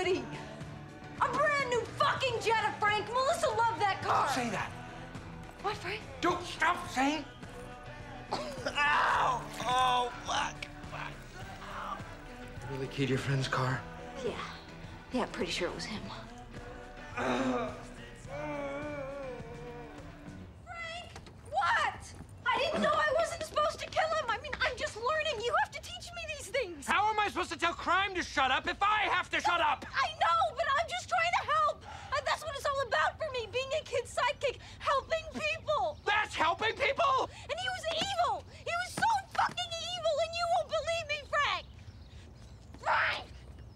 Woody. A brand new fucking Jetta, Frank. Melissa loved that car. Don't say that. What, Frank? Don't stop saying. Ow! Oh, fuck. You really keyed your friend's car? Yeah. Yeah, I'm pretty sure it was him. Frank! What? I didn't know I wasn't supposed to kill him. I mean, I'm just learning. You have to teach me these things. How am I supposed to tell crime to shut up if I have to shut up? I